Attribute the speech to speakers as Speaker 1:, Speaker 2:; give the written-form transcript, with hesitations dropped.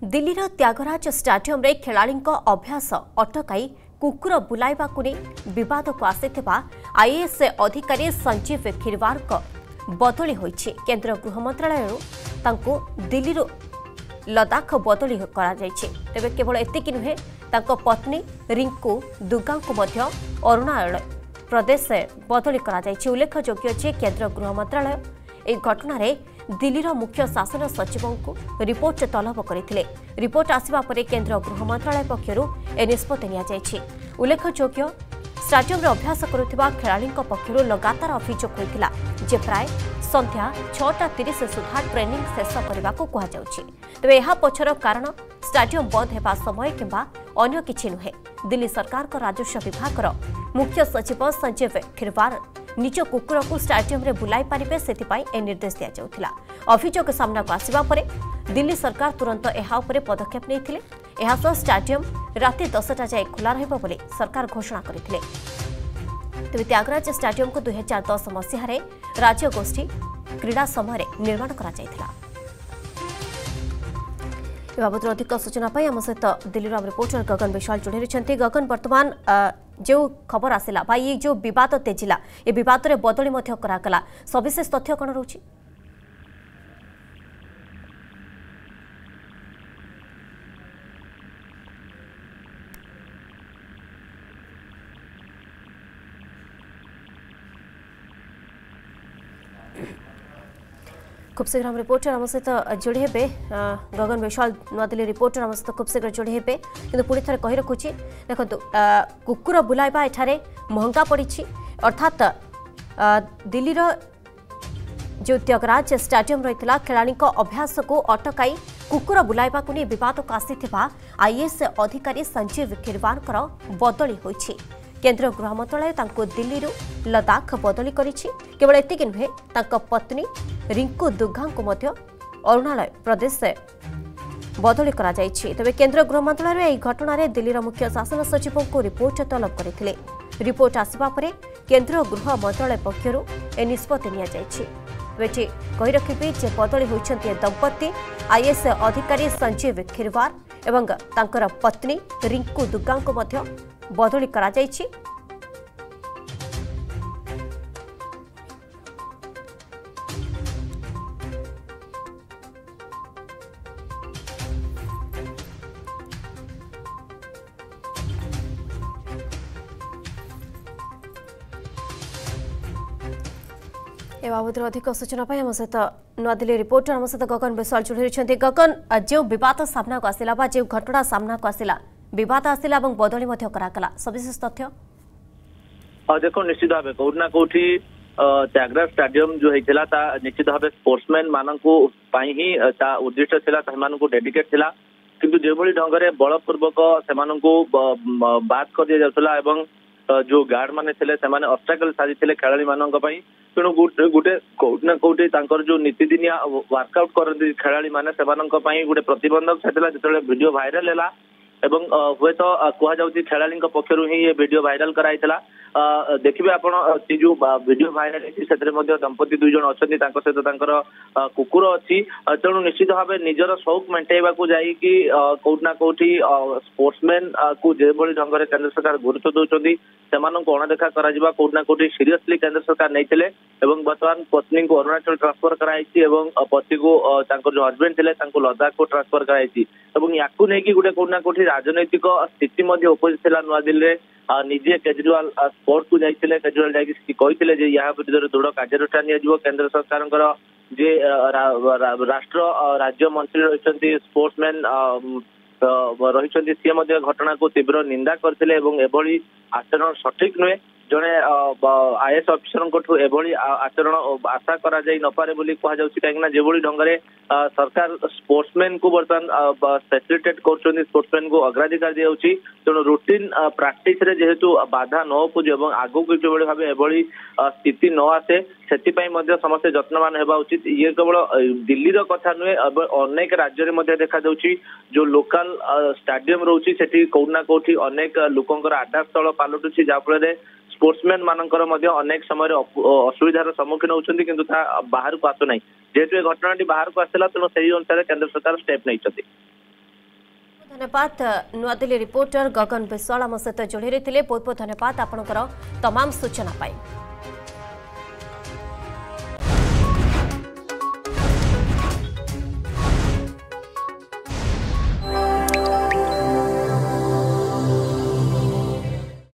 Speaker 1: दिल्लीर त्यागराज स्टाडियम रे खेलाड़ी अभ्यास अटकाई कुकुर बुलाइबा विवाद को आसीथिबा आईएएस अधिकारी संजीव खिरवार बदली होइछि। केंद्र गृह मंत्रालय तांको दिल्ली लद्दाख बदली तेबे केवल एतिकी नुहे तांको पत्नी रिंकू दुगा को मध्य अरुणाचल प्रदेश बदली उल्लेखयोग्य जे केंद्र गृह मंत्रालय एक घटना रे दिल्लीर मुख्य शासन सचिवों को रिपोर्ट तलब करथिले। रिपोर्ट आसिबा परे केंद्र गृह मंत्रालय पक्षरु ए निष्पत्ति निया जायछि। उल्लेखयोग्य स्टाडियम रे अभ्यास करुथिबा खेलाड़ींक पक्षरु लगातार अभियोग होइतिला जे प्राय संध्या 6:30 सुधा ट्रेनिंग शेष करने को कहुछि। तेबे यह पछर कारण स्टाडियम बंद हेबा समय किंबा अन्य किछि नुहे। दिल्ली सरकार का राजस्व विभाग मुख्य सचिव संजीव खिरवार निज कुकुर को स्टाडियम रे बुलाई पारिबे सेथिपाई ए निर्देश दिया जाउथिला। अभियोग सामना को आसिबा परे दिल्ली सरकार तुरंत एहा उपरे पदक्षेप नेथिले। एहा सह स्टाडियम राति 10टा जाए खुला रहइबो बोली सरकार घोषणा करथिले। तेबे त्यागराज स्टाडियम को 2010 मसीह रे राज्य गोष्ठी क्रीड़ा समय निर्माण करा जायथिला। बाबद अधिक सूचना आम सहित दिल्ली रिपोर्टर गगन विशाल जोड़ी रही। गगन, वर्तमान जो खबर आसला ये जो विवाद तेजिला ये विवाद रे बदली करागला सविशेष तथ्य कौन रही? खूब शीघ्र रिपोर्टर आम सहित जोड़ी हे गगन विशाल नुआदिल्ली रिपोर्टर आम सहित खूब शीघ्र जोड़ी हे कि पुणी थे कही रखुच्छी देखो कुकुर बुलाइबा एठारे महंगा पड़ी अर्थात दिल्लीर जो त्यागराज स्टाडियम रही खेलाड़ी अभ्यास को अटकाई कुकुर बुलाइबा को विवाद को आसीथिबा आईएएस अधिकारी संजीव खिरवार बदली होइछि। केंद्र गृह मंत्रालय तांको दिल्ली लद्दाख बदली करिछि। केवल एतिक नुहे तांको पत्नी रिंकू दुगा को मध्य अरुणाचल प्रदेश बदली करा जायछि। तबे केंद्र गृह मंत्रालय एही घटना रे दिल्लीर मुख्य शासन सचिवों को रिपोर्ट तलब करथिले। रिपोर्ट आसिबा परे केंद्र गृह मंत्रालय पक्षरु ए निष्पत्ति निया जायछि। बेटी कहि रखिबि जे बदली होइछन्ति दंपति आईएएस अधिकारी संजीव खिरवार एवं तांकर पत्नी रिंकू दुगा को मध्य बदली करा जायछि। ए बाबद अधिक सूचना आम सहित नुआदिल्ली रिपोर्टर आम सहित गगन विशाल जोड़ी रही। गगन, जो विवाद सामना को आसला जो घटना सामना को आसला विवाद आसला बदली करागला सविशेष तथ्य
Speaker 2: देखो निश्चित भाव कौटना कौटी त्यागराज स्टाडियम जो होता निश्चित भाव स्पोर्ट्समैन मानक ही उद्दिष्ट था डेडिकेट थिला किंतु जो भली ढंग से बलपूर्वक से बात कर दिया जाउतला एवं जो गार्ड माने थे ऑब्स्टेकल साजी खेलाड़ी मानक तेणु गोटे कौटना कौटी जो नीतिदिनिया वर्कआउट करते खेलाड़ी माने गोटे प्रतिबंधक से वीडियो भाइराल है एवं हुए तो कहुच्छी खेलाड़ी पक्षर ही ये वीडियो भाइराल कराइला। देखिए आपण जो वीडियो भाइराल होती दंपति दुई जन अच्छा सहित कुकुर अच्छी तेणु निश्चित भाव निजर शौक मेटाइवा जाकि कौटना कौटी स्पोर्ट्समैन को जो ढंग से केंद्र सरकार गुरुत्व दौरान से अणदेखा कौटना कौटी सीरियसली केंद्र सरकार नहीं बर्तमान पत्नी को अरुणाचल ट्रांसफर कराई पति को जो हजबैंड थे लद्दाख को ट्रांसफर कराई या गोटे कौटना कौटी राजनैतिक स्थिति उपजित नुआदिल्ली निजे केजरीवाल स्पोर्ट को जाइए केजरीवाल जाते या विरुद्ध दृढ़ कार्यानुष्ठान निया केंद्र सरकार जे राष्ट्र राज्य मंत्री रही स्पोर्ट्समैन रही सी घटना को तीव्र निंदा करते एभली आचरण सठिक नुहे जड़े आईएएस अफिसर एभली आचरण आशा करा जाई न पारे बोली कहीं जो ढंग से सरकार स्पोर्ट्समैन को बर्तमान फैसिलिटेट कर स्पोर्ट्समैन को अग्राधिकार दी जाउछि तेणु रूटीन प्रैक्टिस रे जेहेतु बाधा न उपजु एवं आगु को जो भाव एभली स्थिति न आसे से समस्ते जत्नवान होगा उचित। ये केवल दिल्ली कथा नुहे अनेक राज्य में देखा जाउछि जो लोकल स्टाडियम रोची सेठी कौटना कौटी अनेक लोकंकर आडा स्थल पालटुछि जाफल स्पोर्ट्समैन मानकर अनेक समय असुविधार सम्मुखीन होती किंतु बाहर को आसुना जेहेतु घटना बाहर को आसला तेणु से अनुसार केंद्र सरकार स्टेप नहीं।
Speaker 1: धन्यवाद नुआदिल्ली रिपोर्टर गगन विश्वाल आम सहित जोड़ी रही बहुत बहुत धन्यवाद आपंकर तमाम सूचना पाई।